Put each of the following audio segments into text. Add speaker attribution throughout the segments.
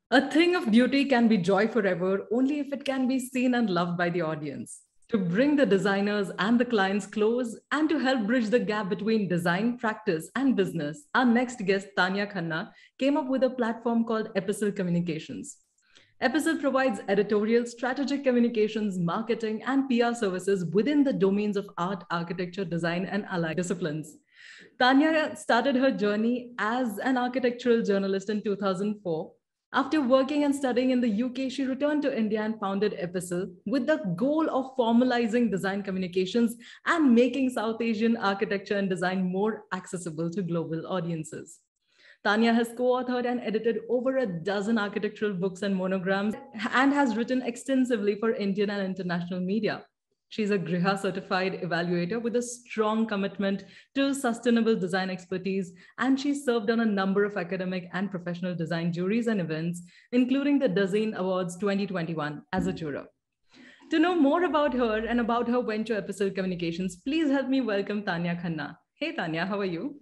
Speaker 1: A thing of beauty can be joy forever only if it can be seen and loved by the audience. To bring the designers and the clients close and to help bridge the gap between design, practice, and business, our next guest, Tanya Khanna, came up with a platform called Epistle Communications. Epistle provides editorial, strategic communications, marketing, and PR services within the domains of art, architecture, design, and allied disciplines. Tanya started her journey as an architectural journalist in 2004. After working and studying in the UK, she returned to India and founded Epistle with the goal of formalizing design communications and making South Asian architecture and design more accessible to global audiences. Tanya has co authored and edited over a dozen architectural books and monograms and has written extensively for Indian and international media. She's a Griha certified evaluator with a strong commitment to sustainable design expertise, and she served on a number of academic and professional design juries and events, including the Dazeen Awards 2021 as a juror. To know more about her and about her venture Epistle Communications, please help me welcome Tanya Khanna. Hey, Tanya, how are you?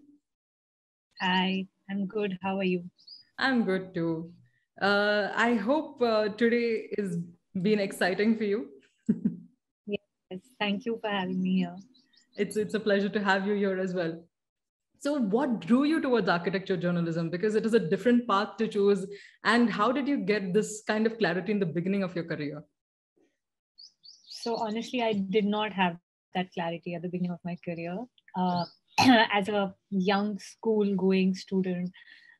Speaker 2: Hi, I'm good. How are you?
Speaker 1: I'm good too. I hope today is been exciting for you.
Speaker 2: Yes, thank you for having me here.
Speaker 1: It's a pleasure to have you here as well. So, what drew you towards architecture journalism? Because it is a different path to choose. And how did you get this kind of clarity in the beginning of your career?
Speaker 2: So honestly, I did not have that clarity at the beginning of my career. As a young school-going student,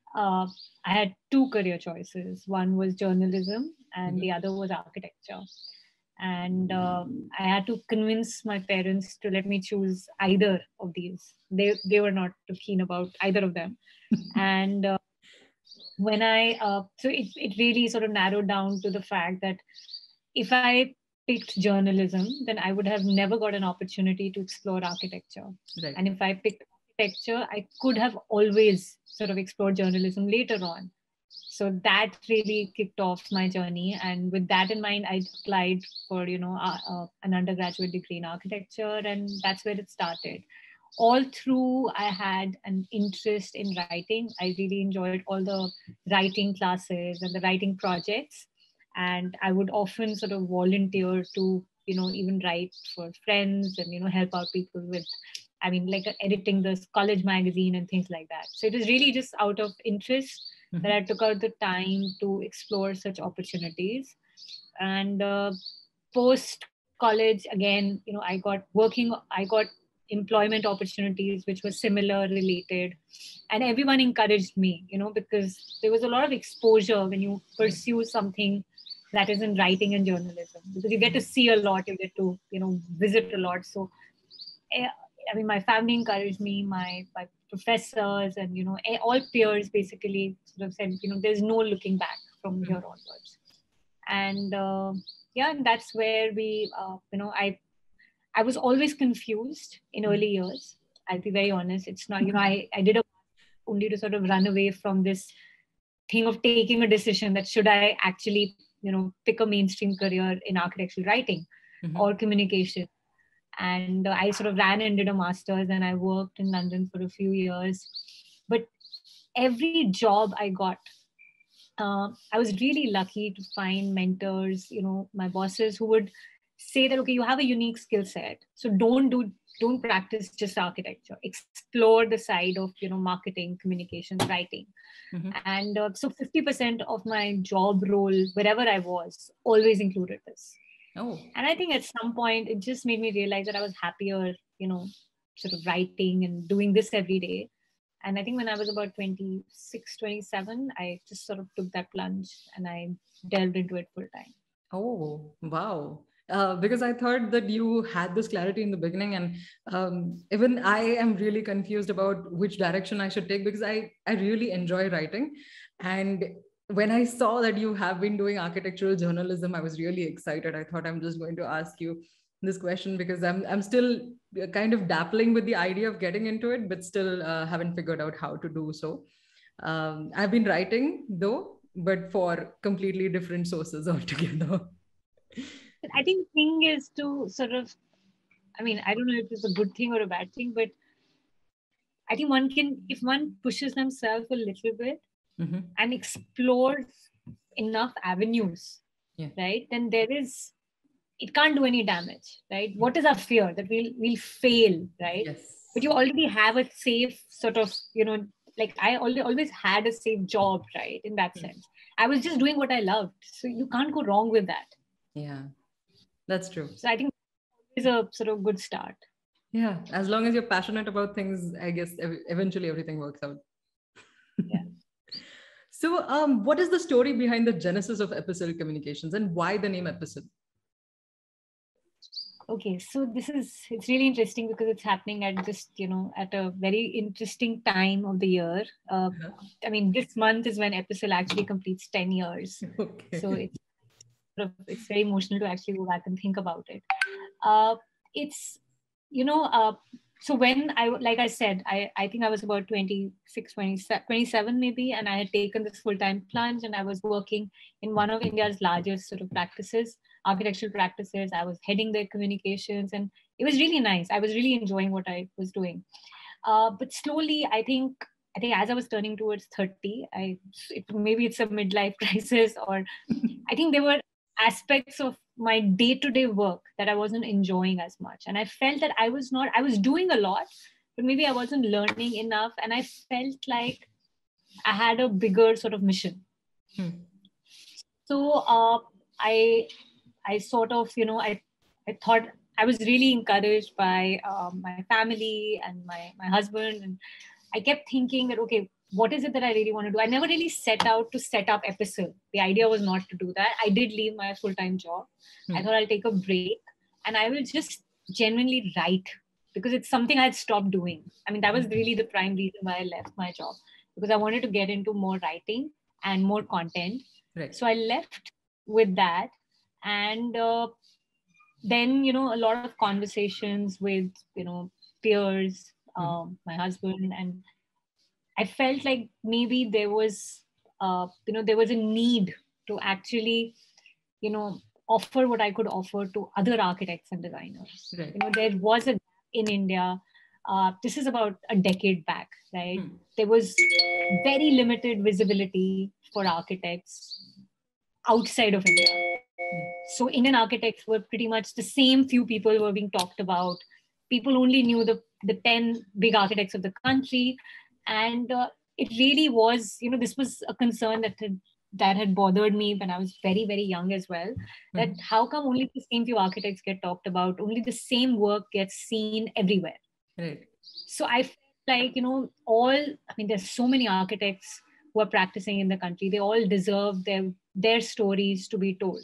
Speaker 2: I had two career choices. One was journalism, and the other was architecture. And I had to convince my parents to let me choose either of these. They were not too keen about either of them. And when I so it really sort of narrowed down to the fact that if I picked journalism, then I would have never got an opportunity to explore architecture.
Speaker 1: Right.
Speaker 2: And if I picked architecture, I could have always sort of explored journalism later on. So that really kicked off my journey. And with that in mind, I applied for, an undergraduate degree in architecture, and that's where it started. All through, I had an interest in writing. I really enjoyed all the writing classes and the writing projects. And I would often sort of volunteer to, even write for friends and, help out people with, like editing this college magazine and things like that. So it was really just out of interest that I took out the time to explore such opportunities. And post college, again, I got employment opportunities which were similar, related, and everyone encouraged me, because there was a lot of exposure when you pursue something that is in writing and journalism, because you get to see a lot, you get to, visit a lot. So my family encouraged me, my professors, and all peers basically sort of said, there's no looking back from here onwards. And that's where we, I was always confused in early years. I'll be very honest. It's not, I did a only to sort of run away from this thing of taking a decision that should I actually, pick a mainstream career in architectural writing or communication. And I sort of ran and did a master's, and I worked in London for a few years. But every job I got, I was really lucky to find mentors, my bosses who would say that, okay, you have a unique skill set. So don't practice just architecture. Explore the side of, marketing, communications, writing. And so 50% of my job role, wherever I was, always included this.
Speaker 1: Oh.
Speaker 2: And I think at some point, it just made me realize that I was happier, sort of writing and doing this every day. And I think when I was about 26, 27, I just sort of took that plunge and I delved into it full time.
Speaker 1: Oh, wow. Because I thought that you had this clarity in the beginning, and even I am really confused about which direction I should take, because I really enjoy writing. And when I saw that you have been doing architectural journalism, I was really excited. I thought I'm just going to ask you this question because I'm still kind of dabbling with the idea of getting into it, but still haven't figured out how to do so. I've been writing though, but for completely different sources altogether.
Speaker 2: I think the thing is to sort of, I don't know if it's a good thing or a bad thing, but I think one can, if one pushes themselves a little bit and explores enough avenues,
Speaker 1: Yeah.
Speaker 2: right, then it can't do any damage, right? What is our fear? That we'll fail, right?
Speaker 1: Yes.
Speaker 2: But you already have a safe sort of, like I always had a safe job, right? In that sense, I was just doing what I loved. So you can't go wrong with that.
Speaker 1: Yeah, that's true.
Speaker 2: So I think it's a sort of good start.
Speaker 1: Yeah, as long as you're passionate about things, I guess eventually everything works out.
Speaker 2: Yeah.
Speaker 1: So, what is the story behind the genesis of Episode Communications and why the name Episode?
Speaker 2: Okay, so it's really interesting because it's happening at just, at a very interesting time of the year. I mean, this month is when Episode actually completes 10 years.
Speaker 1: Okay.
Speaker 2: So it's very emotional to actually go back and think about it. It's, so when like I said, I think I was about 26, 27 maybe, and I had taken this full-time plunge and I was working in one of India's largest sort of practices, architectural practices. I was heading their communications and it was really nice. I was really enjoying what I was doing. But slowly, I think as I was turning towards 30, maybe it's a midlife crisis, or I think there were aspects of my day-to-day work that I wasn't enjoying as much. And I felt that I was doing a lot, but maybe I wasn't learning enough. And I felt like I had a bigger sort of mission. So I sort of, I thought I was really encouraged by my family and my husband. And I kept thinking that, okay, what is it that I really want to do? I never really set out to set up Episode. The idea was not to do that. I did leave my full-time job. I thought I'll take a break and I will just genuinely write, because it's something I had stopped doing. I mean, that was really the prime reason why I left my job, because I wanted to get into more writing and more content.
Speaker 1: Right.
Speaker 2: So I left with that. And then, a lot of conversations with, peers, my husband, and I felt like maybe there was a need to actually, offer what I could offer to other architects and designers.
Speaker 1: Right.
Speaker 2: There was a gap in India. This is about a decade back, right? There was very limited visibility for architects outside of India. So Indian architects were pretty much the same few people who were being talked about. People only knew the 10 big architects of the country. And it really was, this was a concern that had bothered me when I was very, very young as well. That how come only the same few architects get talked about, only the same work gets seen everywhere.
Speaker 1: Right.
Speaker 2: So I felt like, there's so many architects who are practicing in the country. They all deserve their stories to be told.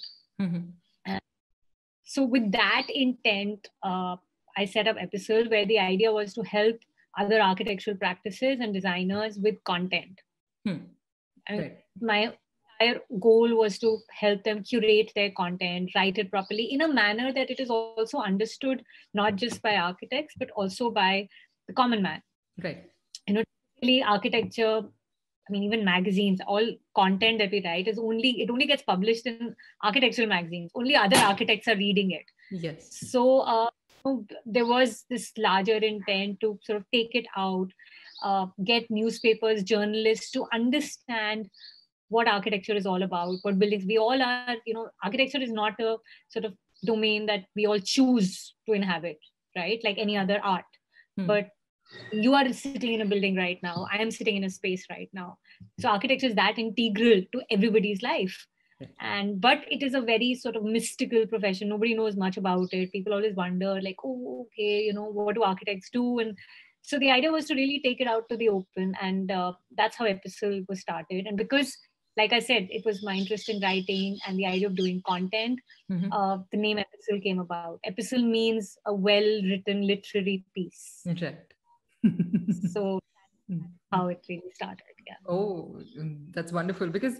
Speaker 2: So with that intent, I set up Episode, where the idea was to help other architectural practices and designers with content.
Speaker 1: Right.
Speaker 2: My entire goal was to help them curate their content, write it properly in a manner that it is also understood not just by architects, but also by the common man.
Speaker 1: Right.
Speaker 2: Typically architecture, even magazines, all content that we write it only gets published in architectural magazines. Only other architects are reading it.
Speaker 1: Yes.
Speaker 2: So there was this larger intent to sort of take it out, get newspapers, journalists to understand what architecture is all about, what buildings. We all are, architecture is not a sort of domain that we all choose to inhabit, right? Like any other art. But you are sitting in a building right now. I am sitting in a space right now. So architecture is that integral to everybody's life. But it is a very sort of mystical profession. Nobody knows much about it. People always wonder, like, oh, okay, what do architects do? And so the idea was to really take it out to the open. And that's how Episode was started. And because, like I said, it was my interest in writing and the idea of doing content, the name Episode came about. Episode means a well-written literary piece.
Speaker 1: Right.
Speaker 2: So that's how it really started. Yeah.
Speaker 1: Oh, that's wonderful. Because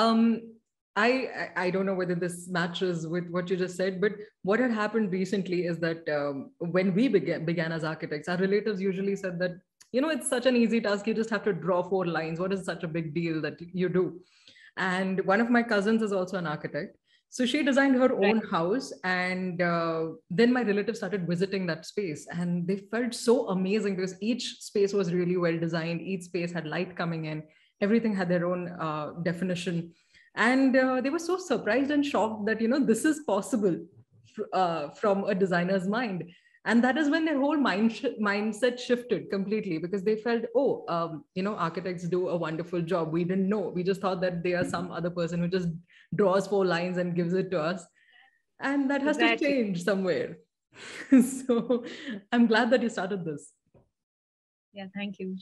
Speaker 1: I don't know whether this matches with what you just said, but what had happened recently is that when we began as architects, our relatives usually said that, it's such an easy task. You just have to draw 4 lines. What is such a big deal that you do? And one of my cousins is also an architect. So she designed her own house, and then my relatives started visiting that space, and they felt so amazing because each space was really well designed. Each space had light coming in. Everything had their own definition. And they were so surprised and shocked that, this is possible from a designer's mind. And that is when their whole mindset shifted completely, because they felt, oh, architects do a wonderful job. We didn't know. We just thought that they are some other person who just draws 4 lines and gives it to us. And that has to change somewhere. So I'm glad that you started this.
Speaker 2: Yeah, thank you.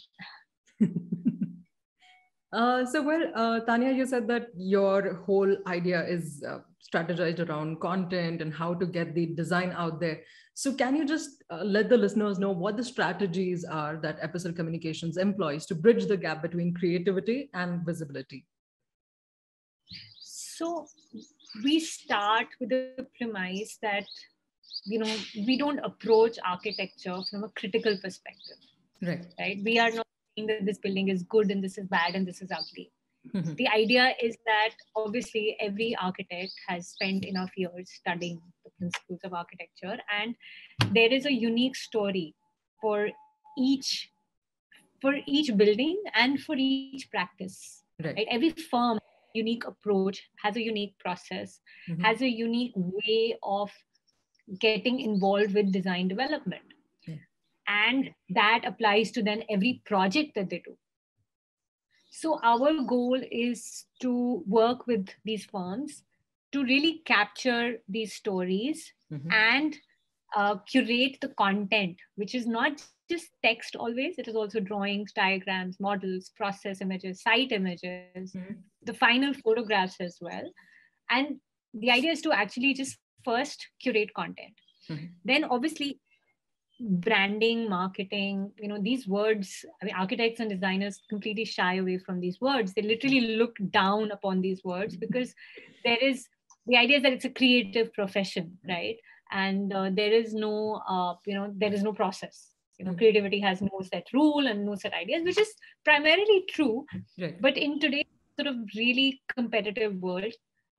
Speaker 1: Tanya, you said that your whole idea is strategized around content and how to get the design out there. So can you just let the listeners know what the strategies are that Episode Communications employs to bridge the gap between creativity and visibility?
Speaker 2: So we start with the premise that, we don't approach architecture from a critical perspective. Right? We are not saying that this building is good and this is bad and this is ugly. Mm-hmm. The idea is that obviously every architect has spent enough years studying the principles of architecture, and there is a unique story for each building and for each practice. Right? Every firm, unique approach, has a unique process, mm-hmm. has a unique way of getting involved with design development. And that applies to then every project that they do. So our goal is to work with these firms to really capture these stories, mm-hmm. and curate the content, which is not just text always. It is also drawings, diagrams, models, process images, site images, mm-hmm. the final photographs as well. And the idea is to actually just first curate content. Mm-hmm. Then obviously branding, marketing, these words, architects and designers completely shy away from these words. They literally look down upon these words because the idea is that it's a creative profession, right? And there is no process. Creativity has no set rule and no set ideas, which is primarily true. Right. But in today's sort of really competitive world,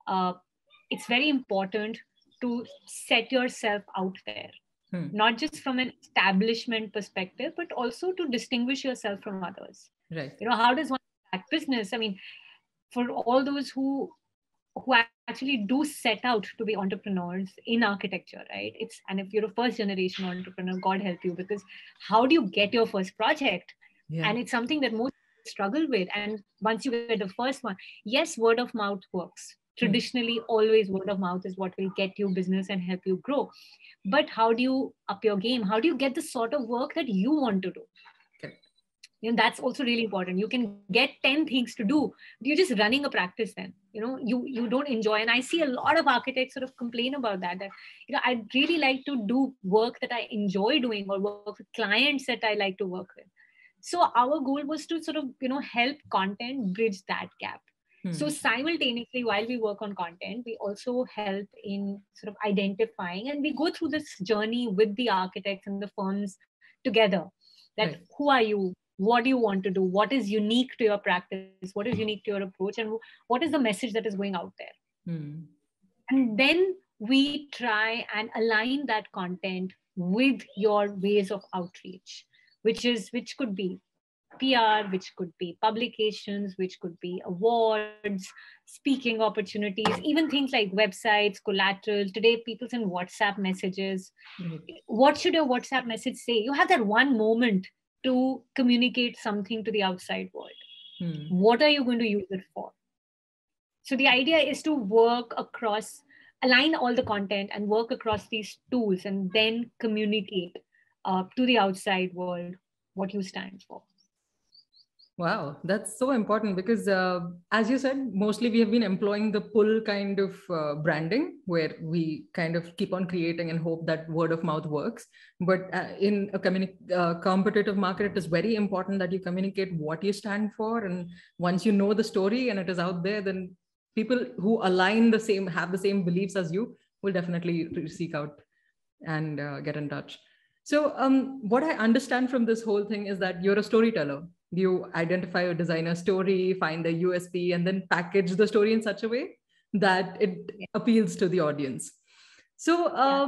Speaker 2: it's very important to set yourself out there. Not just from an establishment perspective, but also to distinguish yourself from others. Right. How does one act business? I mean, for all those who actually do set out to be entrepreneurs in architecture, right? And if you're a first generation entrepreneur, God help you, because how do you get your first project? Yeah. And it's something that most struggle with. And once you get the first one, yes, word of mouth works. Traditionally, always word of mouth is what will get you business and help you grow. But how do you up your game? How do you get the sort of work that you want to do? Okay. That's also really important. You can get 10 things to do, but you're just running a practice then. You don't enjoy. And I see a lot of architects sort of complain about that I'd really like to do work that I enjoy doing, or work with clients that I like to work with. So our goal was to sort of, help content bridge that gap. So simultaneously, while we work on content, we also help in sort of identifying, and we go through this journey with the architects and the firms together. That right. Who are you? What do you want to do? What is unique to your practice? What is unique to your approach? And what is the message that is going out there? And then we try and align that content with your ways of outreach, which could be PR, which could be publications, which could be awards, speaking opportunities, even things like websites, collateral. Today, people send WhatsApp messages. Mm-hmm. What should your WhatsApp message say? You have that one moment to communicate something to the outside world. What are you going to use it for? So the idea is to align all the content and work across these tools, and then communicate to the outside world what you stand for.
Speaker 1: Wow, that's so important because, as you said, mostly we have been employing the pull kind of branding, where we kind of keep on creating and hope that word of mouth works. But in a competitive market, it is very important that you communicate what you stand for. And once you know the story and it is out there, then people who have the same beliefs as you will definitely seek out and get in touch. So what I understand from this whole thing is that you're a storyteller. You identify a designer story, find the USP, and then package the story in such a way that it appeals to the audience. So,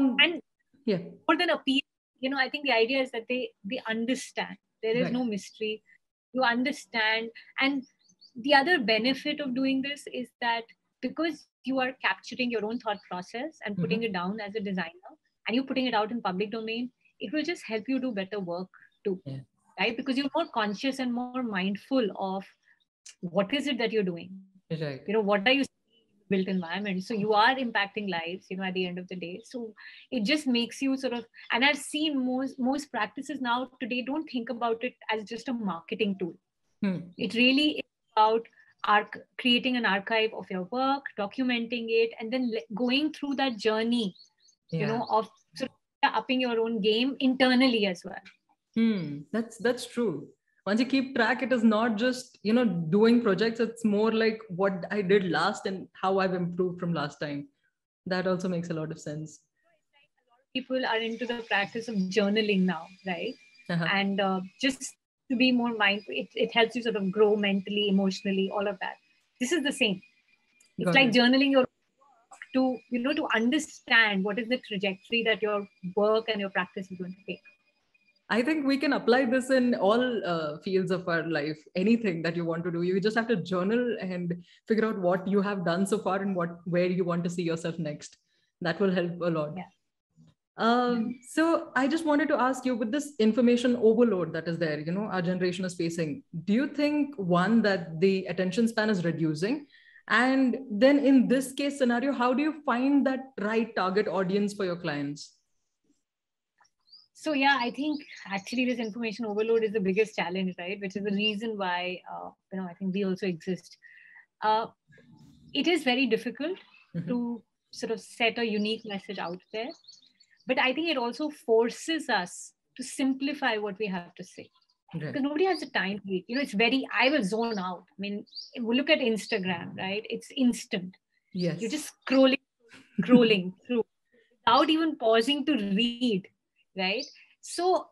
Speaker 2: more than appeal, I think the idea is that they understand. There is no mystery. You understand. And the other benefit of doing this is that because you are capturing your own thought process and putting it down as a designer, and you're putting it out in public domain, it will just help you do better work too, right? Because you're more conscious and more mindful of what is it that you're doing,
Speaker 1: Right.
Speaker 2: What are you built environment, so you are impacting lives, at the end of the day. So it just makes you sort of, and I've seen most practices now today don't think about it as just a marketing tool. It really is about creating an archive of your work, documenting it, and then going through that journey, of sort of upping your own game internally as well.
Speaker 1: That's true. Once you keep track, it is not just, doing projects. It's more like what I did last and how I've improved from last time. That also makes a lot of sense.
Speaker 2: A lot of people are into the practice of journaling now, right? And just to be more mindful, it helps you sort of grow mentally, emotionally, all of that. This is the same. It's like journaling your work to, to understand what is the trajectory that your work and your practice is going to take.
Speaker 1: I think we can apply this in all fields of our life. Anything that you want to do, you just have to journal and figure out what you have done so far and where you want to see yourself next. That will help a lot. So I just wanted to ask you, with this information overload that is there, our generation is facing, do you think, one, that the attention span is reducing? And then in this case scenario, how do you find that right target audience for your clients?
Speaker 2: So yeah, I think actually this information overload is the biggest challenge, right? Which is the reason why, I think we also exist. It is very difficult to sort of set a unique message out there. But I think it also forces us to simplify what we have to say. Because nobody has the time to read. I will zone out. I mean, we look at Instagram, right? It's instant.
Speaker 1: Yes.
Speaker 2: You're just scrolling through without even pausing to read, right? So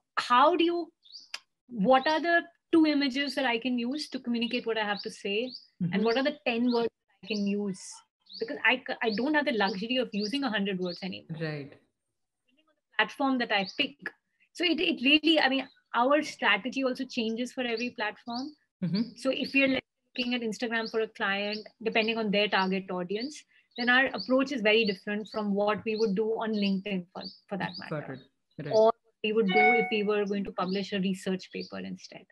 Speaker 2: what are the 2 images that I can use to communicate what I have to say? And what are the 10 words I can use? Because I don't have the luxury of using 100 words anymore.
Speaker 1: Right.
Speaker 2: Platform that I pick. So it really, I mean, our strategy also changes for every platform. So if we're looking at Instagram for a client, depending on their target audience, then our approach is very different from what we would do on LinkedIn for that matter. Right. Or what we would do if we were going to publish a research paper instead.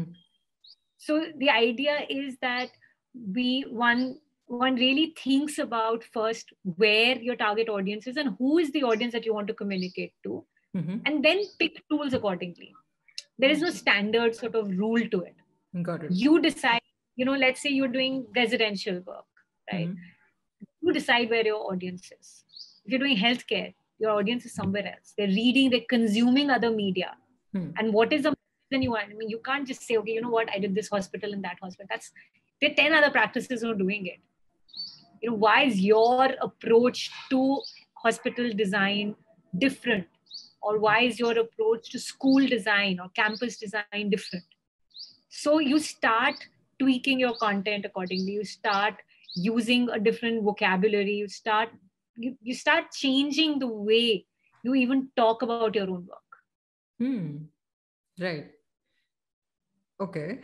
Speaker 2: So the idea is that one really thinks about first where your target audience is and who is the audience that you want to communicate to, and then pick tools accordingly. There is no standard sort of rule to it.
Speaker 1: Got it.
Speaker 2: You decide, let's say you're doing residential work, right? You decide where your audience is. If you're doing healthcare, your audience is somewhere else. They're reading, they're consuming other media. And what is the message you want? I mean, you can't just say, okay, you know what, I did this hospital and that hospital. There are 10 other practices who are doing it. Why is your approach to hospital design different? Or why is your approach to school design or campus design different? So you start tweaking your content accordingly. You start using a different vocabulary. You start changing the way you even talk about your own work.
Speaker 1: Right. Okay.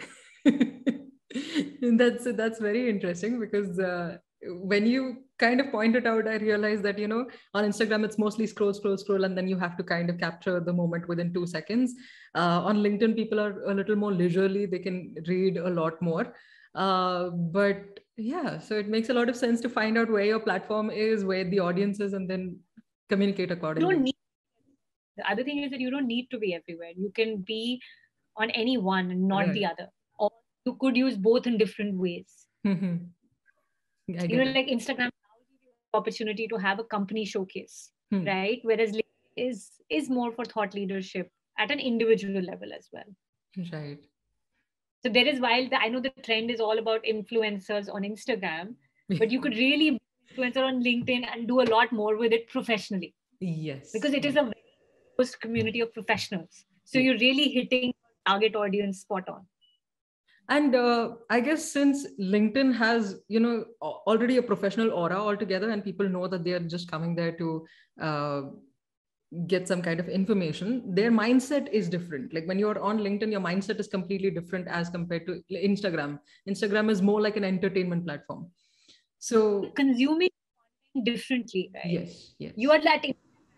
Speaker 1: That's very interesting, because when you kind of point it out, I realized that, on Instagram, it's mostly scroll, and then you have to kind of capture the moment within 2 seconds. On LinkedIn, people are a little more leisurely. They can read a lot more. But yeah, so it makes a lot of sense to find out where your platform is, where the audience is, and then communicate accordingly.
Speaker 2: The other thing is that you don't need to be everywhere. You can be on any one and not the other. Or you could use both in different ways. Like Instagram allows you the opportunity to have a company showcase, right? Whereas LinkedIn is more for thought leadership at an individual level as well.
Speaker 1: Right.
Speaker 2: So there is, while I know the trend is all about influencers on Instagram, but you could really be an influencer on LinkedIn and do a lot more with it professionally.
Speaker 1: Yes.
Speaker 2: Because it is a very close community of professionals. So you're really hitting target audience spot on.
Speaker 1: And I guess since LinkedIn has, already a professional aura altogether, and people know that they are just coming there to get some kind of information, their mindset is different. Like when you're on LinkedIn, your mindset is completely different as compared to Instagram. Instagram is more like an entertainment platform. So
Speaker 2: consuming differently, right?
Speaker 1: yes.
Speaker 2: You are that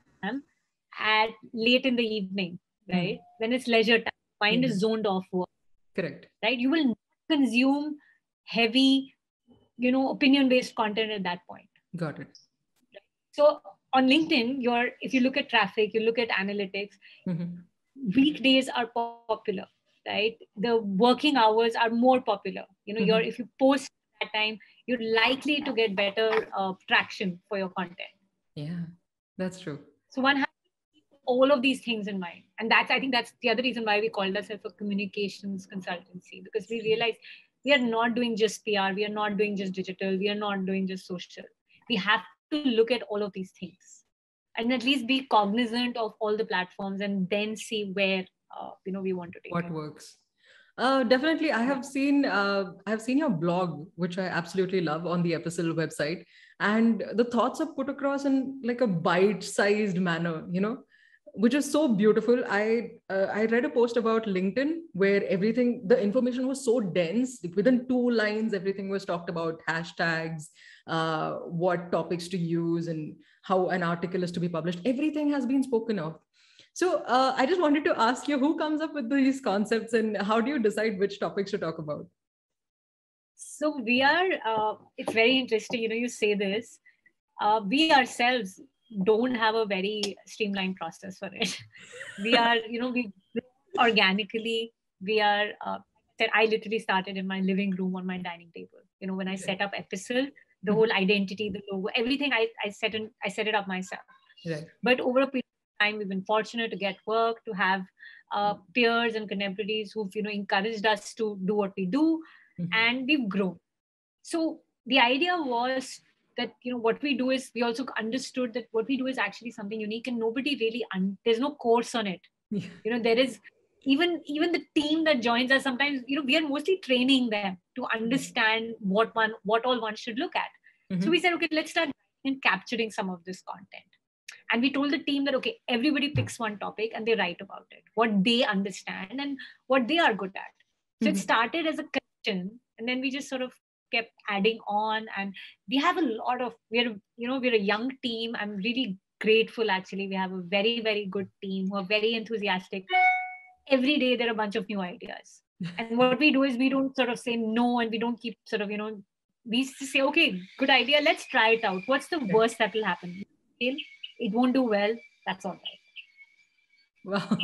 Speaker 2: at late in the evening, right? When it's leisure time, mind is zoned off work.
Speaker 1: Correct.
Speaker 2: Right? You will not consume heavy, opinion-based content at that point.
Speaker 1: Got it.
Speaker 2: So on LinkedIn, if you look at traffic, you look at analytics, weekdays are popular, right? The working hours are more popular. If you post at that time, you're likely to get better traction for your content.
Speaker 1: Yeah, that's true.
Speaker 2: So one has to keep all of these things in mind. And I think that's the other reason why we called ourselves a communications consultancy, because we realized we are not doing just PR, we are not doing just digital, we are not doing just social. We have to look at all of these things and at least be cognizant of all the platforms and then see where we want to take
Speaker 1: what
Speaker 2: it.
Speaker 1: Works. Definitely, I have seen your blog, which I absolutely love, on the Epistle website, and the thoughts are put across in like a bite-sized manner, which is so beautiful. I read a post about LinkedIn where the information was so dense. Within 2 lines, everything was talked about: hashtags, what topics to use, and how an article is to be published. Everything has been spoken of. So I just wanted to ask you, who comes up with these concepts and how do you decide which topics to talk about?
Speaker 2: So we are, it's very interesting, you say this, we ourselves don't have a very streamlined process for it. We are, we organically, we are, I literally started in my living room on my dining table. When I set up Epistle, the whole identity, the logo, everything I set it up myself.
Speaker 1: Right.
Speaker 2: But over a period of time, we've been fortunate to get work, to have peers and contemporaries who've encouraged us to do what we do, and we've grown. So the idea was that what we do is, we also understood that what we do is actually something unique, and nobody really there's no course on it.
Speaker 1: Yeah.
Speaker 2: There is even the team that joins us, sometimes we are mostly training them to understand what all one should look at. So we said, okay, let's start capturing some of this content. And we told the team that, okay, everybody picks one topic and they write about it, what they understand and what they are good at. So it started as a question, and then we just sort of kept adding on. And we have a lot of, we're a young team. I'm really grateful, actually. We have a very, very good team who are very enthusiastic. Every day there are a bunch of new ideas. And what we do is, we don't sort of say no, and we don't keep sort of, we say, okay, good idea, let's try it out. What's the worst that will happen? It won't do well. That's all right.
Speaker 1: Wow.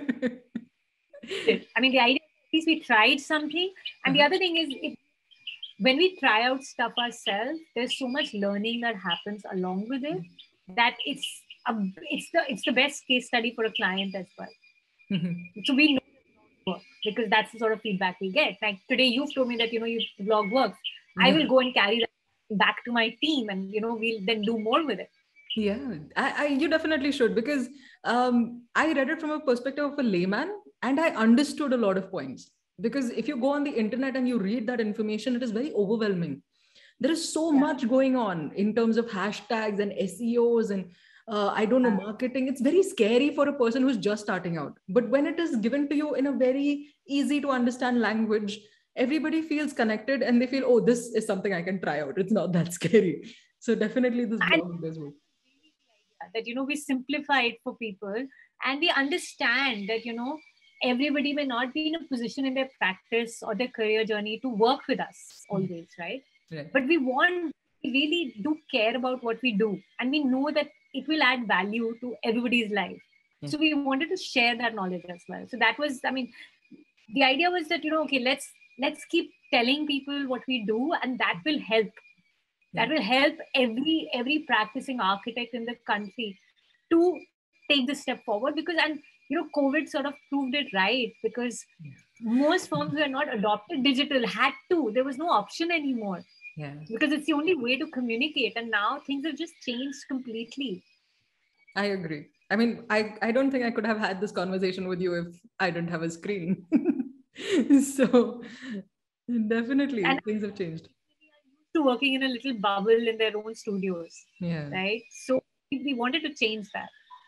Speaker 2: I mean, the idea is we tried something. And the other thing is, when we try out stuff ourselves, there's so much learning that happens along with it, that it's the best case study for a client as well. So we know, because that's the sort of feedback we get. Like today, you've told me that your blog works. I will go and carry that back to my team, and we'll then do more with it.
Speaker 1: Yeah, you definitely should, because I read it from a perspective of a layman, and I understood a lot of points. Because if you go on the internet and you read that information, it is very overwhelming. There is so much going on in terms of hashtags and SEOs and marketing. It's very scary for a person who's just starting out. But when it is given to you in a very easy to understand language, everybody feels connected and they feel, oh, this is something I can try out. It's not that scary. So definitely this blog does work.
Speaker 2: That, we simplify it for people, and we understand that, everybody may not be in a position in their practice or their career journey to work with us always, right? But we really do care about what we do, and we know that it will add value to everybody's life. So we wanted to share that knowledge as well. So that was, the idea was that, okay, let's keep telling people what we do, and that will help. That will help every practicing architect in the country to take this step forward. Because, COVID sort of proved it right, because most firms were not adopted digital, had to. There was no option anymore. Because it's the only way to communicate. And now things have just changed completely.
Speaker 1: I agree. I mean, I don't think I could have had this conversation with you if I didn't have a screen. So definitely things have changed.
Speaker 2: To working in a little bubble in their own studios, right? So we wanted to change that.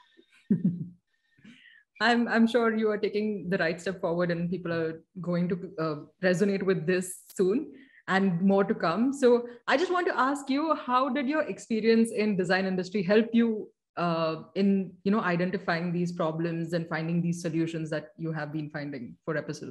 Speaker 1: I'm sure you are taking the right step forward, and people are going to resonate with this soon, and more to come. So I just want to ask you, how did your experience in design industry help you in identifying these problems and finding these solutions that you have been finding for Epistle?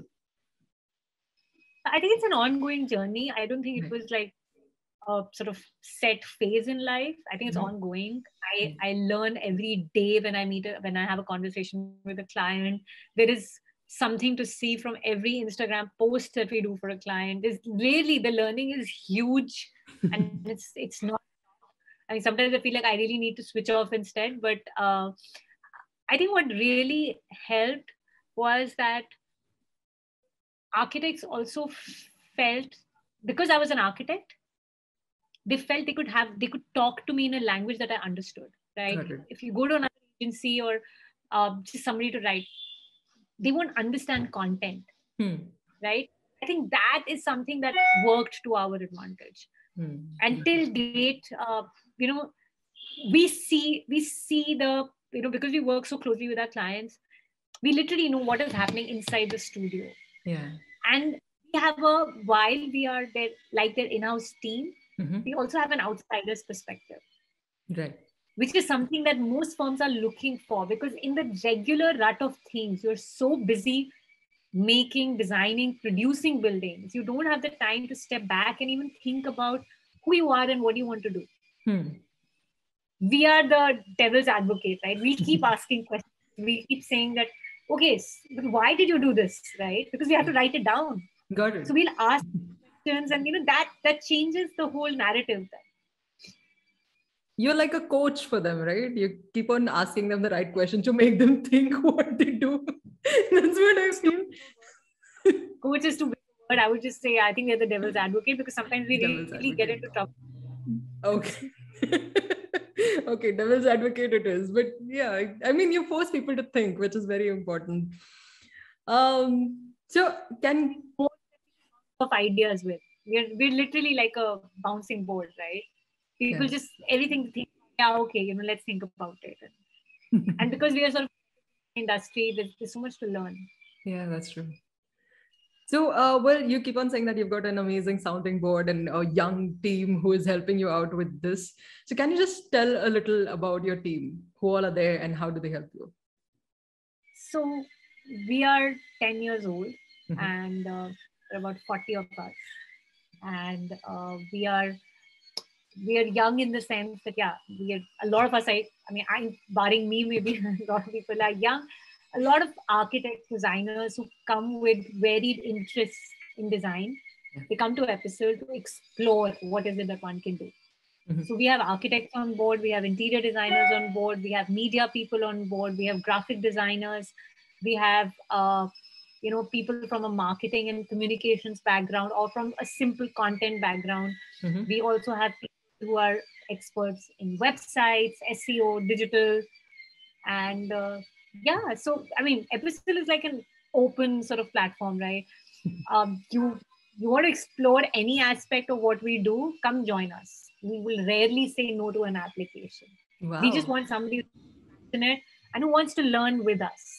Speaker 2: I think it's an ongoing journey. I don't think it was like a sort of set phase in life. I think it's ongoing. I learn every day when when I have a conversation with a client. There is something to see from every Instagram post that we do for a client. There's really, the learning is huge, and it's not. I mean, sometimes I feel like I really need to switch off instead. But I think what really helped was that architects also felt, because I was an architect, they felt they could talk to me in a language that I understood, right? If you go to another agency or just somebody to write, they won't understand content, right? I think that is something that worked to our advantage. Until date, we see the, because we work so closely with our clients, we literally know what is happening inside the studio.
Speaker 1: Yeah.
Speaker 2: And we have while we are there, like their in-house team, we also have an outsider's perspective.
Speaker 1: Right.
Speaker 2: Which is something that most firms are looking for, because in the regular rut of things, you're so busy making, designing, producing buildings, you don't have the time to step back and even think about who you are and what you want to do. We are the devil's advocate, right? We keep asking questions. We keep saying that, okay, why did you do this, right? Because we have to write it down.
Speaker 1: Got it.
Speaker 2: So we'll ask questions, and that changes the whole narrative then.
Speaker 1: You're like a coach for them, right? You keep on asking them the right questions to make them think what they do. That's what I feel.
Speaker 2: Coach is too big a word. I would just say, I think they're the devil's advocate, because sometimes we really get into trouble.
Speaker 1: Okay. Okay, devil's advocate it is. But yeah, I mean, you force people to think, which is very important. So can
Speaker 2: of ideas with. We're literally like a bouncing board, right? People just everything think, yeah, okay, let's think about it. And because we are sort of industry, there's so much to learn.
Speaker 1: Yeah, that's true. So, well, you keep on saying that you've got an amazing sounding board and a young team who is helping you out with this. So can you just tell a little about your team? Who all are there and how do they help you?
Speaker 2: So we are 10 years old, and there are about 40 of us. And we are young in the sense that, a lot of us, I'm barring me, maybe a lot of people are young. A lot of architects, designers who come with varied interests in design, they come to Epistle to explore what is it that one can do. So we have architects on board, we have interior designers on board, we have media people on board, we have graphic designers, we have people from a marketing and communications background or from a simple content background. We also have people who are experts in websites, SEO, digital, and so I mean, Epistle is like an open sort of platform, right? You want to explore any aspect of what we do, come join us. We will rarely say no to an application. Wow. We just want somebody who's passionate and who wants to learn with us.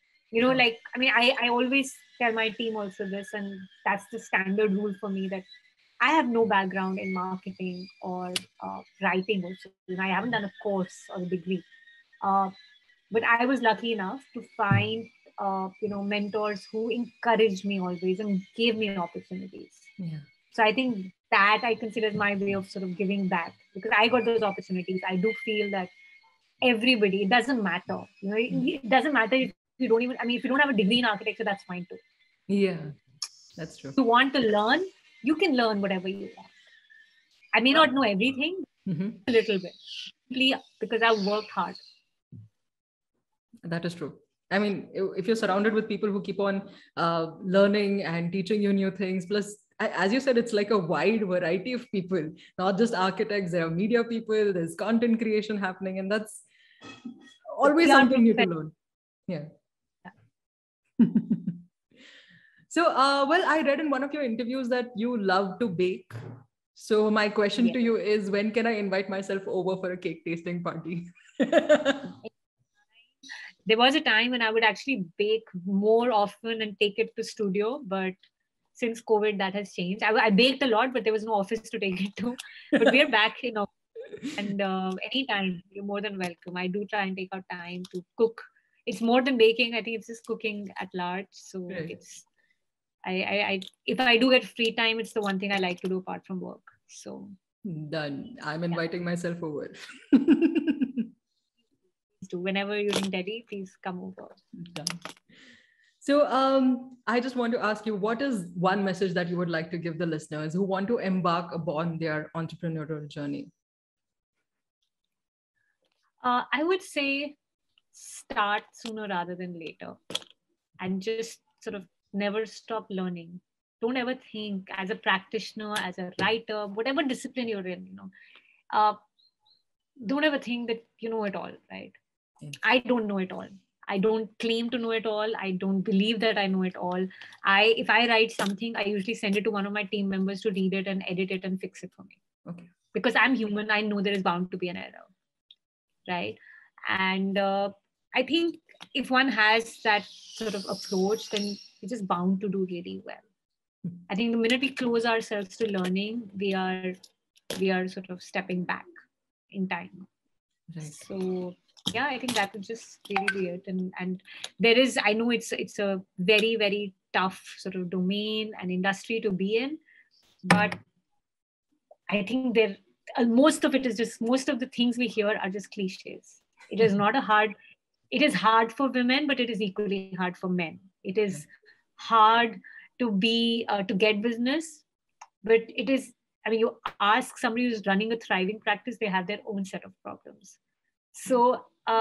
Speaker 2: I always tell my team also this, and that's the standard rule for me, that I have no background in marketing or writing also. I haven't done a course or a degree. But I was lucky enough to find, mentors who encouraged me always and gave me opportunities. Yeah. So I think that I consider my way of sort of giving back, because I got those opportunities. I do feel that everybody, it doesn't matter. It doesn't matter if you don't even, if you don't have a degree in architecture, that's fine too.
Speaker 1: Yeah, that's true.
Speaker 2: If you want to learn, you can learn whatever you want. I may not know everything, a little bit, because I've worked hard.
Speaker 1: That is true. I mean, if you're surrounded with people who keep on learning and teaching you new things, plus, as you said, it's like a wide variety of people, not just architects, there are media people, there's content creation happening, and that's always something new to learn. Yeah. So, well, I read in one of your interviews that you love to bake. So my question to you is, when can I invite myself over for a cake tasting party?
Speaker 2: There was a time when I would actually bake more often and take it to studio, but since COVID, that has changed. I baked a lot, but there was no office to take it to. But we're back in office, and anytime you're more than welcome. I do try and take out time to cook. It's more than baking. I think it's just cooking at large. So
Speaker 1: Right.
Speaker 2: it's if I do get free time, it's the one thing I like to do apart from work. So
Speaker 1: Done. I'm inviting myself over.
Speaker 2: whenever you're in Delhi, please come over.
Speaker 1: Done. So I just want to ask you, what is one message that you would like to give the listeners who want to embark upon their entrepreneurial journey?
Speaker 2: I would say start sooner rather than later, and just sort of never stop learning. Don't ever think, as a practitioner, as a writer, whatever discipline you're in, don't ever think that you know it all, right?
Speaker 1: Yeah.
Speaker 2: I don't know it all. I don't claim to know it all. I don't believe that I know it all. If I write something, I usually send it to one of my team members to read it and edit it and fix it for me.
Speaker 1: Okay.
Speaker 2: Because I'm human, I know there is bound to be an error, right? And I think if one has that sort of approach, then it's just bound to do really well. I think the minute we close ourselves to learning, we are sort of stepping back in time.
Speaker 1: Right.
Speaker 2: So yeah, I think that would just really be it. And there is, I know it's a very, very tough sort of domain and industry to be in, but I think most of the things we hear are just cliches. It is not it is hard for women, but it is equally hard for men. It is hard to get business, but it is, I mean, you ask somebody who's running a thriving practice, they have their own set of problems. So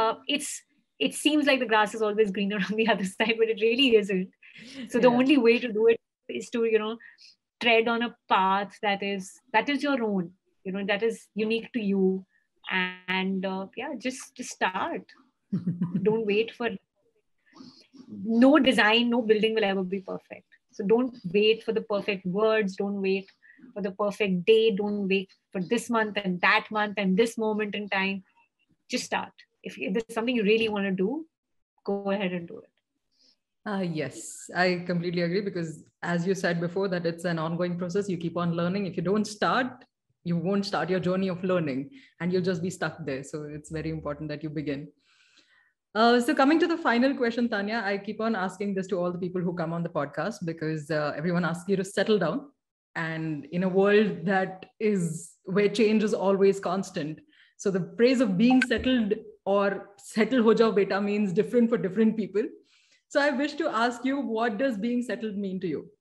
Speaker 2: it seems like the grass is always greener on the other side, but it really isn't. So the only way to do it is to, tread on a path that is your own, that is unique to you. And just start. Don't wait for, no design, no building will ever be perfect. So don't wait for the perfect words. Don't wait for the perfect day. Don't wait for this month and that month and this moment in time. Just start. If there's something you really want to do, go ahead and do it.
Speaker 1: Yes, I completely agree, because as you said before, that it's an ongoing process. You keep on learning. If you don't start, you won't start your journey of learning and you'll just be stuck there. So it's very important that you begin. So coming to the final question, Tanya, I keep on asking this to all the people who come on the podcast, because everyone asks you to settle down. And in a world that is where change is always constant, so the phrase of being settled or settle ho jao beta means different for different people. So I wish to ask you, what does being settled mean to you?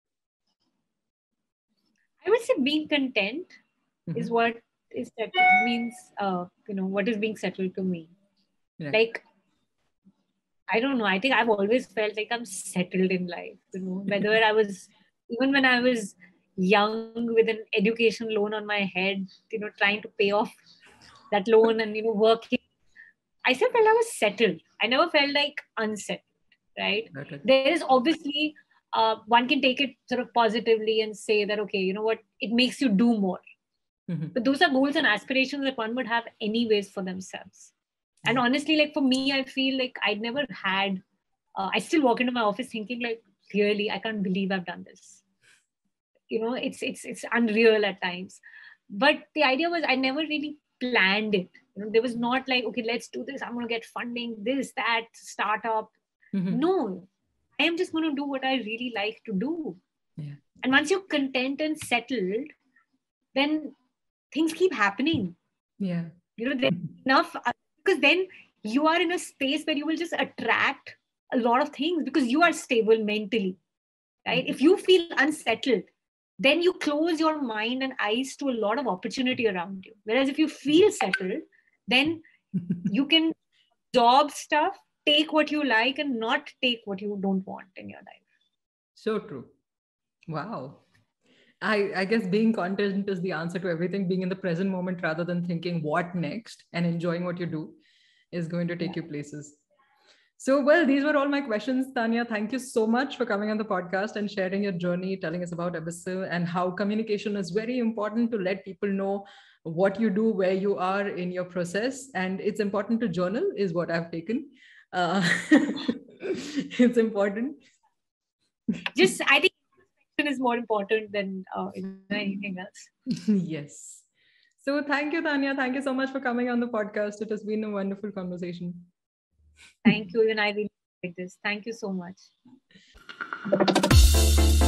Speaker 2: I would say being content is what is settled means. What is being settled to me? Yeah. Like, I don't know. I think I've always felt like I'm settled in life. Whether even when I was young with an education loan on my head, trying to pay off that loan and working, I still felt I was settled. I never felt like unsettled. Right? Okay. There is obviously one can take it sort of positively and say that, okay, you know what, it makes you do more. But those are goals and aspirations that one would have anyways for themselves. And honestly, like for me, I feel like I'd never had, I still walk into my office thinking like, really, I can't believe I've done this. It's unreal at times. But the idea was I never really planned it. There was not like, okay, let's do this. I'm going to get funding, this, that, startup. No, I am just going to do what I really like to do. Yeah. And once you're content and settled, then things keep happening. Yeah. There's enough, because then you are in a space where you will just attract a lot of things because you are stable mentally, right? If you feel unsettled, then you close your mind and eyes to a lot of opportunity around you. Whereas if you feel settled, then you can absorb stuff, take what you like and not take what you don't want in your life.
Speaker 1: So true. Wow. I guess being content is the answer to everything. Being in the present moment rather than thinking what next, and enjoying what you do is going to take you places. So, well, these were all my questions, Tanya. Thank you so much for coming on the podcast and sharing your journey, telling us about Abyssal and how communication is very important to let people know what you do, where you are in your process. And it's important to journal is what I've taken. It's important.
Speaker 2: Just, I think is more important than anything else.
Speaker 1: Yes. So thank you, Tanya. Thank you so much for coming on the podcast. It has been a wonderful conversation.
Speaker 2: Thank you. And I really like this. Thank you so much.